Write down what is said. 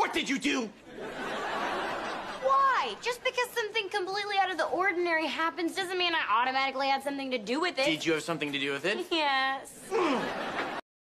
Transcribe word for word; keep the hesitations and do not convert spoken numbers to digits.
What did you do? Why? Just because something completely out of the ordinary happens doesn't mean I automatically had something to do with it. Did you have something to do with it? Yes.